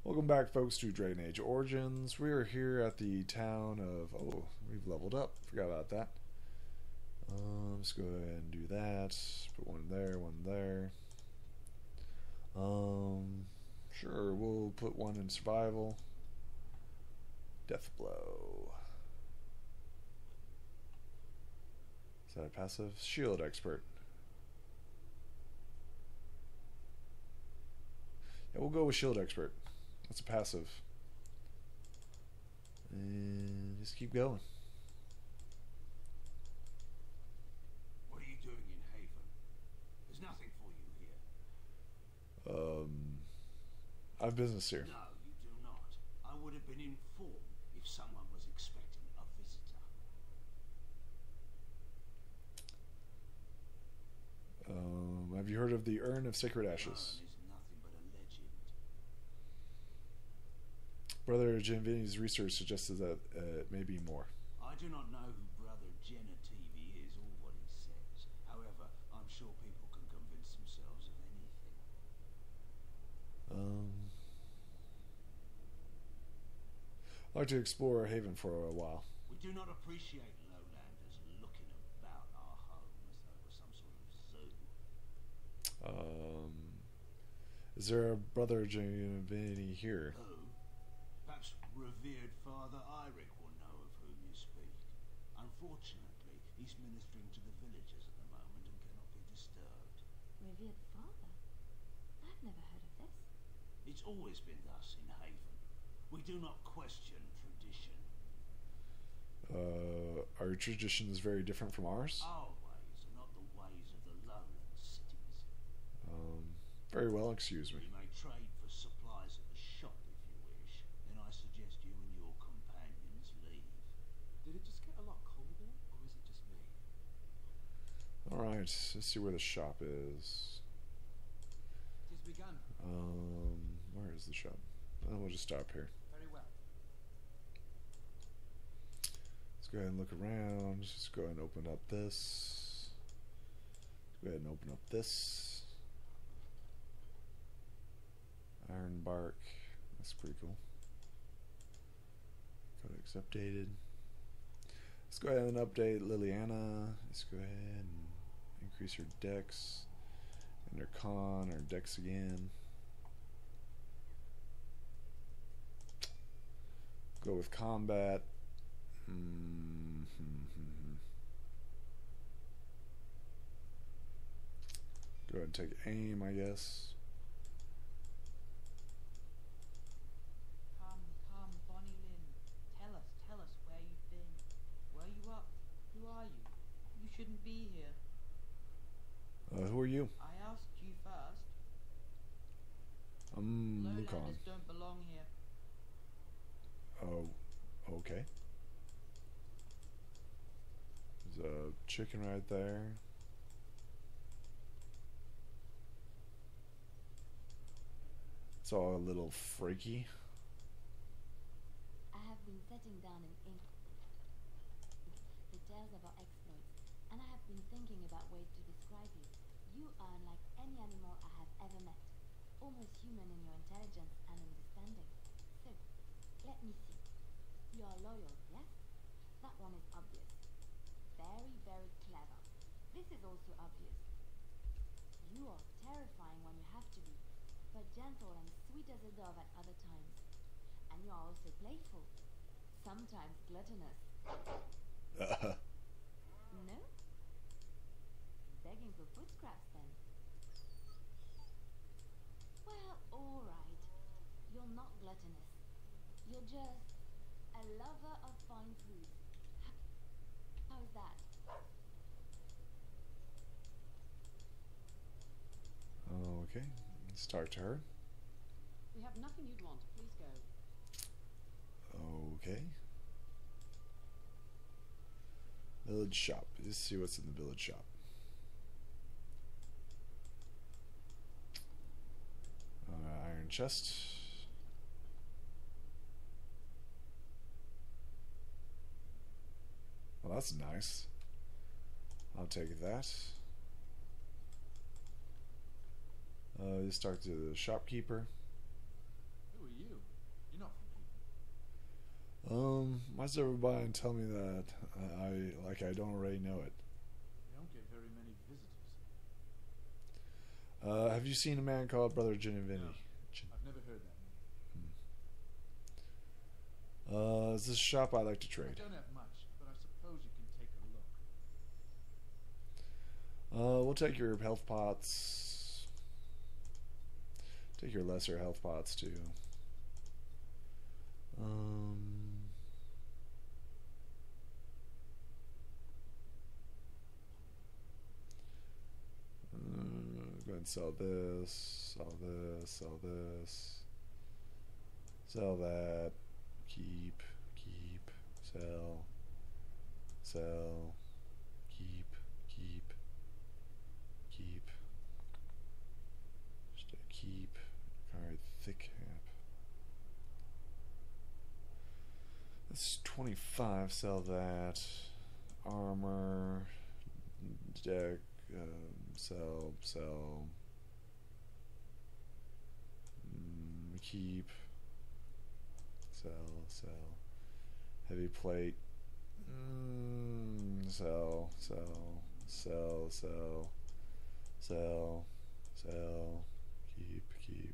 Welcome back, folks, to Dragon Age Origins. We are here at the town of... Oh, we've leveled up. Forgot about that. Let's go ahead and do that. Put one there, one there. Sure, we'll put one in survival. Death blow. Is that a passive? Shield expert. Yeah, we'll go with shield expert. That's a passive. And just keep going. What are you doing in Haven? There's nothing for you here. I have business here. No, you do not. I would have been informed if someone was expecting a visitor. Have you heard of the Urn of Sacred The Ashes? urn is nothing but a legend. Brother Genvini's research suggested that it may be more. I do not know who Brother Genitivi is or what he says. However, I'm sure people can convince themselves of anything. I'd like to explore Haven for a while. We do not appreciate lowlanders looking about our home as though it was some sort of zoo. Is there a Brother Genvini here? Who? Perhaps revered Father Eirik will know of whom you speak. Unfortunately, he's ministering to the villagers at the moment and cannot be disturbed. Revered father? I've never heard of this. It's always been thus in Haven. We do not question tradition. Our tradition is very different from ours. Our ways are not the ways of the lowland cities. Very well, excuse We me. may trade for supplies at the shop if you wish. Then I suggest you and your companions leave. Did it just get a lot colder, or is it just me? Alright, let's see where the shop is. It has begun. Where is the shop? We'll just stop here. Very well. Let's go ahead and look around. Let's just go ahead and open up this. Let's go ahead and open up this. Iron bark. That's pretty cool. Codex updated. Let's go ahead and update Liliana. Let's go ahead and increase her dex. And her con, her dex again. Go with combat. Go ahead and take aim, I guess. Come, Bonnie Lynn. Tell us where you've been. Were you up? Who are you? You shouldn't be here. Who are you? I asked you first. I'm Lucan. Lowlanders don't belong here. Oh, okay. There's a chicken right there. It's all a little freaky. I have been setting down in ink the tales of our exploits, and I have been thinking about ways to describe you. You are unlike any animal I have ever met, almost human in your intelligence and understanding. So, let me see. You are loyal, yes? That one is obvious. Very, very clever. This is also obvious. You are terrifying when you have to be, but gentle and sweet as a dove at other times. And you are also playful, sometimes gluttonous. No? Begging for food scraps then? Well, alright. You're not gluttonous. You're just a lover of fine food. How's that? Okay, let's talk to her. We have nothing you'd want. Please go. Okay. Village shop. Let's see what's in the village shop. Iron chest. Well, that's nice. I'll take that. Just talk to the shopkeeper. Who are you? Why does everybody tell me that I don't already know it? We don't get very many visitors. Have you seen a man called Brother Ginevini? No. I've never heard that name. Is this a shop I like to I trade? don't have much, but I suppose you can take a look. We'll take your health pots. Take your lesser health pots too. Go ahead and sell this, sell this, sell this, sell that, keep, sell, sell, keep. Just a keep. Alright, thick cap. That's 25, sell that. Armor, deck, sell, keep, sell, heavy plate, sell, keep.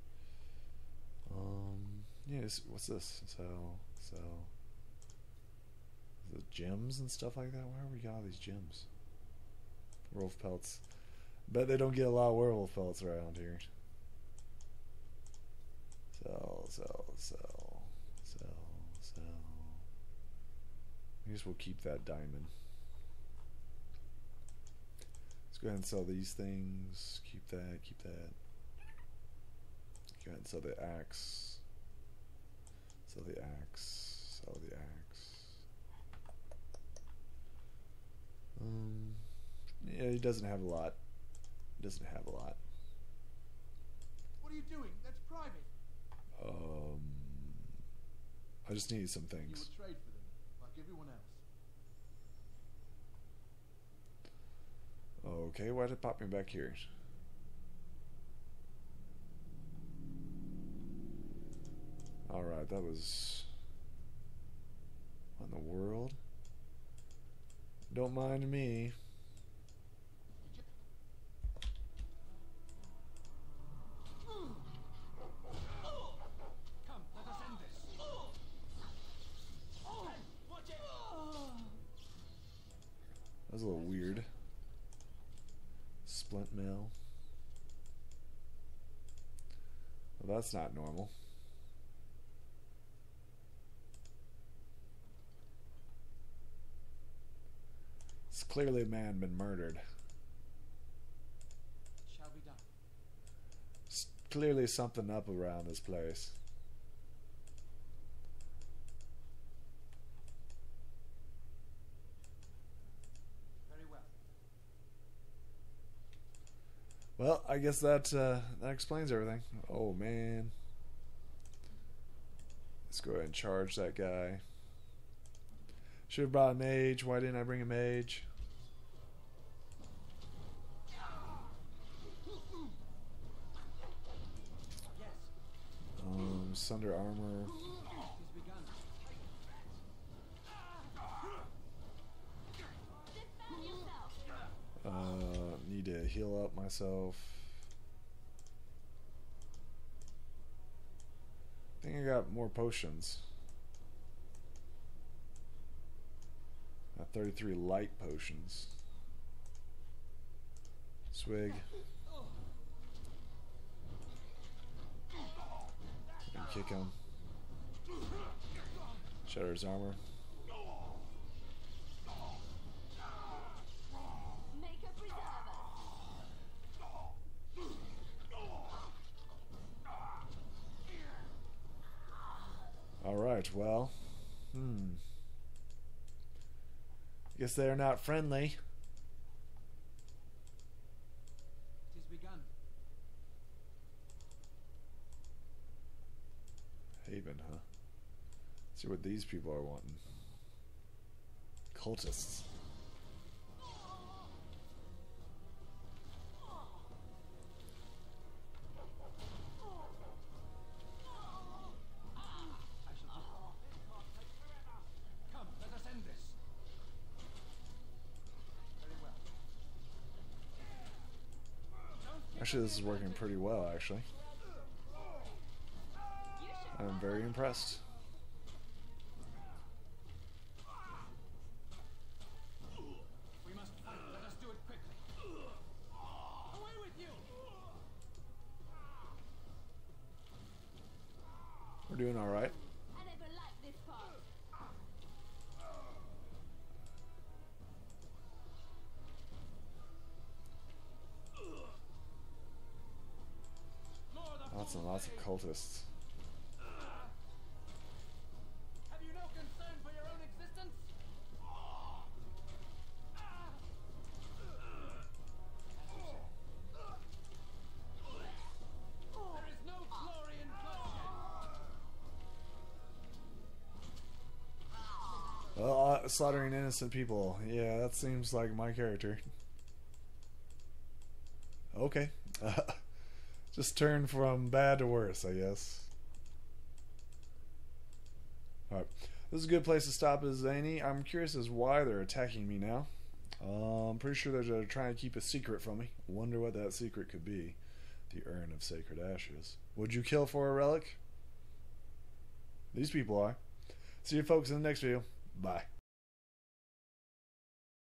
Yes, what's this? Sell. The gems and stuff like that? Where have we got all these gems? Werewolf pelts. Bet they don't get a lot of werewolf pelts around here. Sell. I guess we'll keep that diamond. Let's go ahead and sell these things. Keep that. Go ahead and sell the axe. Sell the axe. Yeah, he doesn't have a lot. What are you doing? That's private. I just need some You things. would trade for them, like everyone else. Okay, why did it pop me back here? Alright, that was... What in the world? Don't mind me. Come, let us end this. Watch it. That was a little weird. Splint mail. Well, that's not normal. It's clearly a man been murdered. It shall be done. It's clearly something up around this place. Very well. Well, I guess that explains everything. Oh man. Let's go ahead and charge that guy. Should have brought a mage. Why didn't I bring a mage? Yes. Sunder armor. It has begun. Defend yourself. Need to heal up myself. I think I got more potions. Got 33 light potions. Swig. And kick him. Shatter his armor. Make a preserver. Alright, well. Guess they're not friendly. It has begun. Haven, huh? See what these people are wanting. Cultists. I shall Actually, this is working pretty well, actually. I'm very impressed. We must fight. Let us do it quickly. Away with you! We're doing all right. I never liked this part. Lots and lots of cultists. Have you no concern for your own existence? There is no glory in bloodshed. Well, slaughtering innocent people. Yeah, that seems like my character. Okay. Just turn from bad to worse, I guess. Alright. This is a good place to stop as Zany. I'm curious as why they're attacking me now. I'm pretty sure they're trying to keep a secret from me. Wonder what that secret could be. The Urn of Sacred Ashes. Would you kill for a relic? These people are. See you folks in the next video. Bye.